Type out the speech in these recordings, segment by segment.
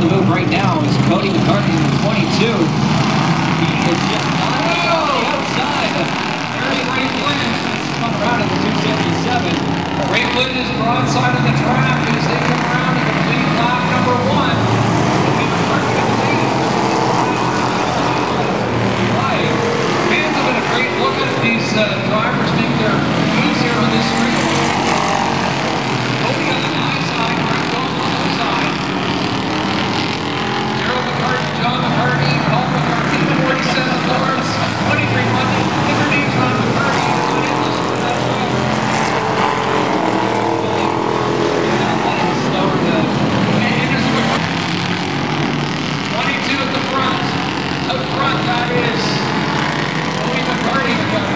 the move right now is Cody McCarthy, 22. He is just on the outside. There's Ray Flynn. Come around in the 277. Ray Flynn is broadside of the track as they come around to complete lap number 1. Cody McCarthy in the lead. Right. Fans have been a great look at these drivers make their moves here on this street. Cody on the high side, Greg on the low side. Gerald McCarthy, John McCarthy, Paul McCarthy, 47 Lawrence, 23 Monday, underneath John McCarthy, on endless for that driver. Slower than Anderson McCarthy. 22 at the front. Up front, that is Cody McCarthy.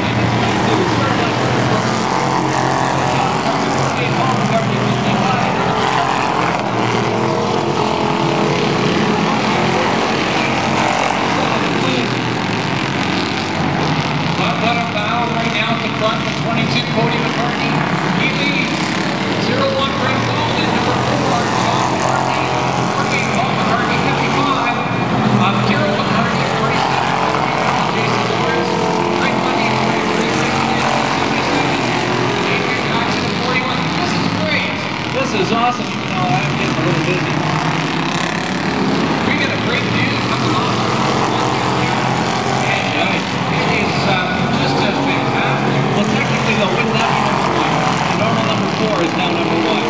Paul McCarthy, 55. Right now at the front with 22, Cody McCarthy. He leads 0-1 Greg Walden, number 4, John McCarthy, 48, Paul McCarthy, 55, Gerald McCarthy, 47, Jason Lawrence, Greg Monday, 43, Greg Flynn, 77, Adrian Jackson, 41. This is great. This is awesome, even though I'm getting a little busy. We got a great view coming off. And it is just a spectacular. Well, technically, though, with that number 1, the normal number 4 is now number 1.